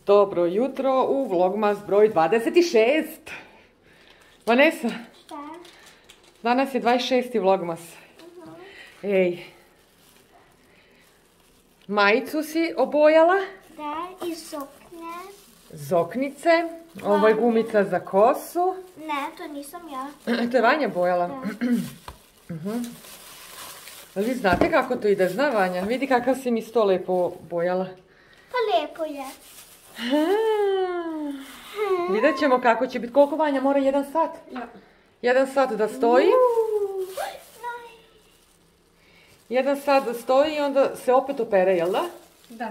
Dobro jutro u Vlogmas broj 26. Vanessa, Šta? danas je 26. Vlogmas. Ej, majicu si obojala, Da, i suknje. zoknice, ovo je gumica za kosu. Ne, to nisam ja. To je Vanja bojala. Da. Ali vi znate kako to ide, zna Vanja? Vidi kakav si mi sto lepo bojala. Pa lijepo je. Vidjet ćemo kako će biti. Koliko Vanja mora? 1 sat? Ja. 1 sat da stoji. 1 sat da stoji i onda se opet opere, jel da? Da.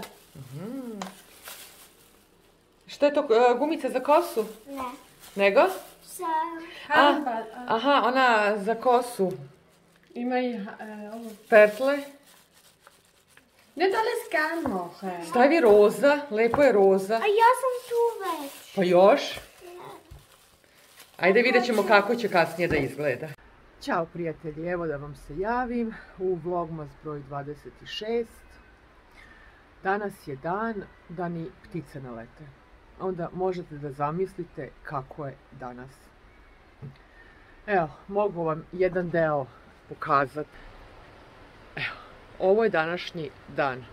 Što je to, gumica za kosu? Ne. Nego? Sa... Aha, ona za kosu. Ima i ovo. Pertle. Net alles gern machen. Stavi roza, lepo je roza. A ja sam tu već. Pa još? Ajde vidjet ćemo kako će kasnije da izgleda. Ćao prijatelji, evo da vam se javim u Vlogmas broj 26. Danas je dan da ni ptice ne lete. Onda možete da zamislite kako je danas. Evo, mogu vam jedan deo pokazati. Evo, ovo je današnji dan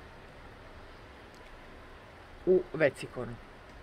u Vecikonu.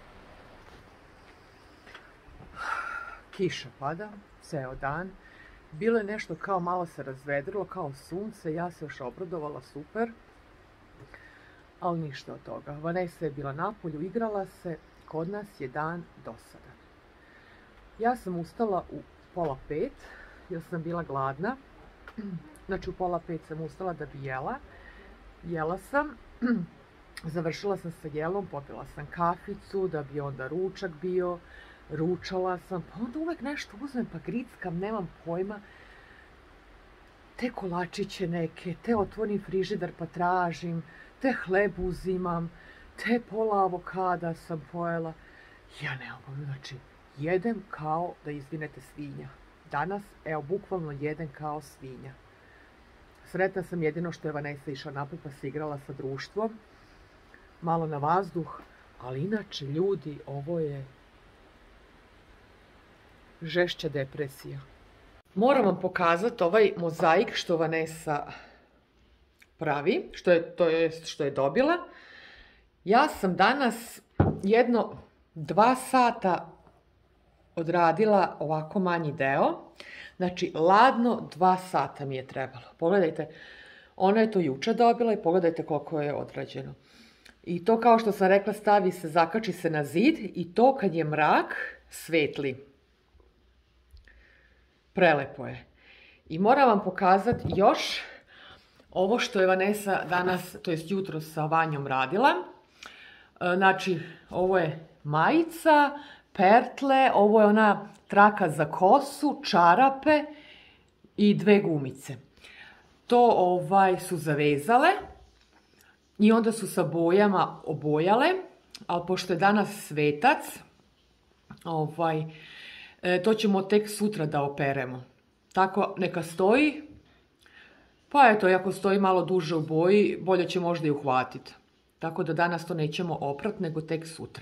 Kiša pada, ceo dan. Bilo je nešto kao malo se razvedrilo, kao sunce, ja se još obradovala, super. Ali ništa od toga. Vanessa je bila napolju, igrala se, kod nas je dan dosadan. Ja sam ustala u 4:30, jer sam bila gladna. Znači u 4:30 sam ustala da bi jela. Jela sam, završila sam sa jelom, popila sam kaficu, da bi onda ručak bio. Ručala sam, pa onda uvek nešto uzmem pa grickam, nemam pojma. Te kolačiće neke, te otvorim frižider pa tražim, te hleb uzimam, te pola avokada sam pojela. Ja ne mogu, znači, jedem kao da izginete svinja. Danas, evo, bukvalno jedem kao svinja. Sretna sam jedino što je Vanessa išla napred pa se igrala sa društvom. Malo na vazduh, ali inače, ljudi, ovo je žešća depresija. Moram vam pokazati ovaj mozaik što Vanessa pravi, što je dobila. Ja sam danas jedno 2 sata odradila ovako manji deo. Znači, ladno 2 sata mi je trebalo. Pogledajte, ona je to juče dobila i pogledajte koliko je odrađeno. I to, kao što sam rekla, stavi se, zakači se na zid i to kad je mrak svetli. Prelepo je. I moram vam pokazati još ovo što je Vanessa danas, to jest jutro sa Vanjom radila. Znači, ovo je majica, pertle, ovo je ona traka za kosu, čarape i 2 gumice. To su zavezale i onda su sa bojama obojale, ali pošto je danas svetac, to ćemo tek sutra da operemo. Tako, neka stoji. Pa eto, ako stoji malo duže u boji, bolje će možda i uhvatiti. Tako da danas to nećemo oprat, nego tek sutra.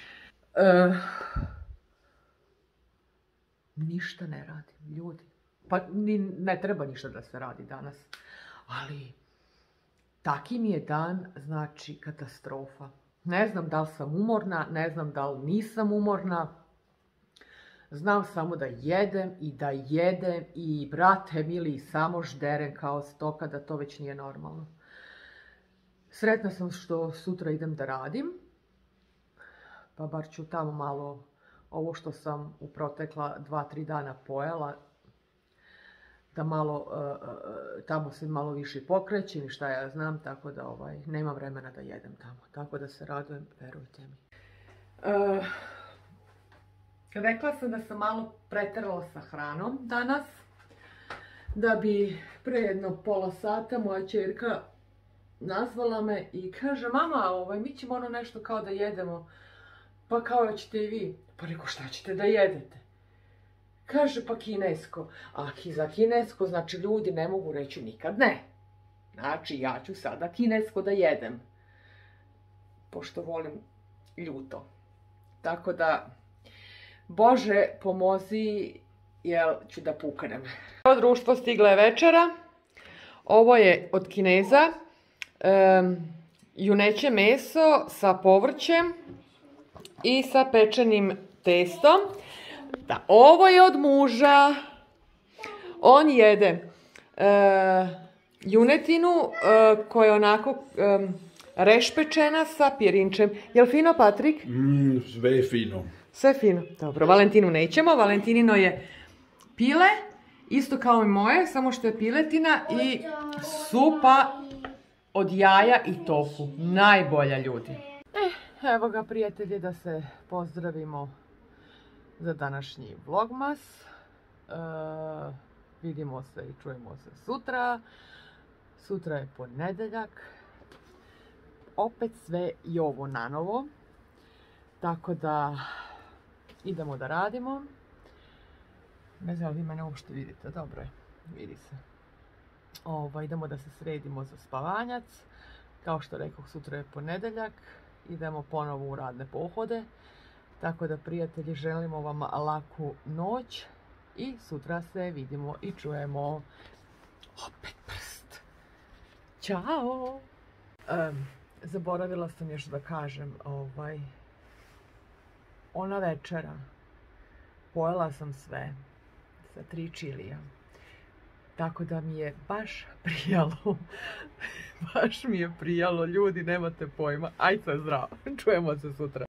Ništa ne radim, ljudi. Pa ne treba ništa da se radi danas. Ali, taki mi je dan, znači katastrofa. Ne znam da li sam umorna, ne znam da li nisam umorna. Znam samo da jedem i brate mili samo žderem kao stoka, da to već nije normalno. Sretna sam što sutra idem da radim, pa bar ću tamo malo ovo što sam u protekla 2-3 dana pojela, da malo, tamo se malo više pokrećem i šta ja znam, tako da nema vremena da jedem tamo. Tako da se radujem, verujte mi. Rekla sam da sam malo preterala sa hranom danas, da bi pre jedno pola sata moja ćerka nazvala me i kaže, mama, mi ćemo ono nešto kao da jedemo, pa kao ćete i vi. Pa reko, šta ćete da jedete? Kaže, pa kinesko. A za kinesko, znači ljudi ne mogu reći nikad ne. Znači, ja ću sada kinesko da jedem. Pošto volim ljuto. Tako da, Bože pomozi, jel ću da puknem. Ovo društvo, stigla je večera. Ovo je od Kineza. Juneće meso sa povrćem i sa pečenim testom. Da, ovo je od muža. On jede junetinu koja je onako rešpečena sa pjerinčem. Jel fino, Patrik? Sve je fino. Sve fino. Dobro, Valentinu nećemo. Valentinino je pile, isto kao i moje, samo što je piletina i supa od jaja i tofu. Najbolja, ljudi. Evo ga, prijatelji, da se pozdravimo za današnji vlogmas. Vidimo se i čujemo se sutra. Sutra je ponedjeljak. Opet sve i ovo nanovo. Tako da idemo da radimo. Ne znam, vi mene uopšte vidite. Dobro je, vidi se. Idemo da se sredimo za spavanjac. Kao što rekoh, sutra je ponedjeljak. Idemo ponovo u radne pohode. Tako da, prijatelji, želimo vam laku noć. I sutra se vidimo i čujemo. Opet prst. Ćao! Zaboravila sam još da kažem, ona večera pojela sam sve sa 3 čilija. Tako da mi je baš prijalo. Baš mi je prijalo, ljudi, nemate pojma. Ajde, zdravo. Čujemo se sutra.